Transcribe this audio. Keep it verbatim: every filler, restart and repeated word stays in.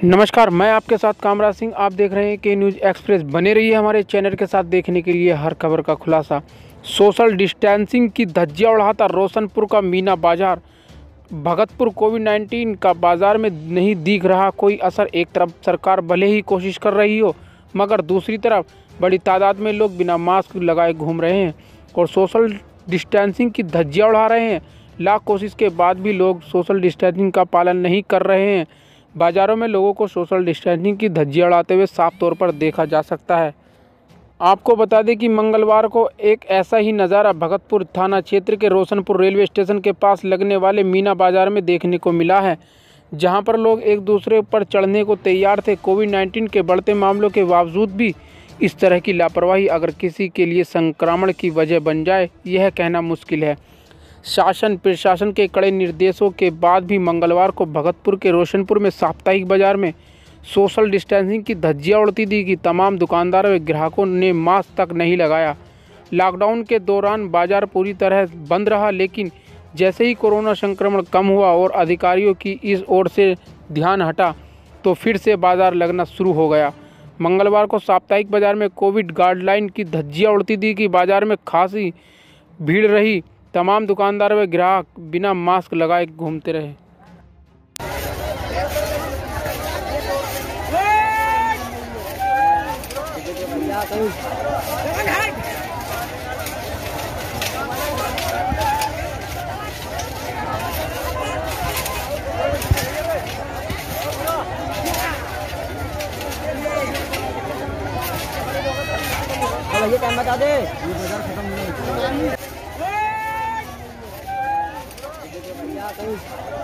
नमस्कार, मैं आपके साथ कामराज सिंह। आप देख रहे हैं कि न्यूज़ एक्सप्रेस। बने रहिए हमारे चैनल के साथ देखने के लिए हर खबर का खुलासा। सोशल डिस्टेंसिंग की धज्जियां उड़ाता रोशनपुर का मीना बाजार। भगतपुर कोविड नाइन्टीन का बाजार में नहीं दिख रहा कोई असर। एक तरफ सरकार भले ही कोशिश कर रही हो, मगर दूसरी तरफ बड़ी तादाद में लोग बिना मास्क लगाए घूम रहे हैं और सोशल डिस्टेंसिंग की धज्जियां उड़ा रहे हैं। लाख कोशिश के बाद भी लोग सोशल डिस्टेंसिंग का पालन नहीं कर रहे हैं। बाजारों में लोगों को सोशल डिस्टेंसिंग की धज्जियां उड़ाते हुए साफ तौर पर देखा जा सकता है। आपको बता दें कि मंगलवार को एक ऐसा ही नज़ारा भगतपुर थाना क्षेत्र के रोशनपुर रेलवे स्टेशन के पास लगने वाले मीना बाजार में देखने को मिला है, जहां पर लोग एक दूसरे पर चढ़ने को तैयार थे। कोविड नाइन्टीन के बढ़ते मामलों के बावजूद भी इस तरह की लापरवाही अगर किसी के लिए संक्रमण की वजह बन जाए, यह कहना मुश्किल है। शासन प्रशासन के कड़े निर्देशों के बाद भी मंगलवार को भगतपुर के रोशनपुर में साप्ताहिक बाजार में सोशल डिस्टेंसिंग की धज्जियां उड़ती दी कि तमाम दुकानदारों व ग्राहकों ने मास्क तक नहीं लगाया। लॉकडाउन के दौरान बाजार पूरी तरह बंद रहा, लेकिन जैसे ही कोरोना संक्रमण कम हुआ और अधिकारियों की इस ओर से ध्यान हटा, तो फिर से बाजार लगना शुरू हो गया। मंगलवार को साप्ताहिक बाजार में कोविड गाइडलाइन की धज्जियां उड़ती दी कि बाजार में खासी भीड़ रही। तमाम दुकानदार व ग्राहक बिना मास्क लगाए घूमते रहे। ये टाइम बता दे, ये बाजार खत्म नहीं।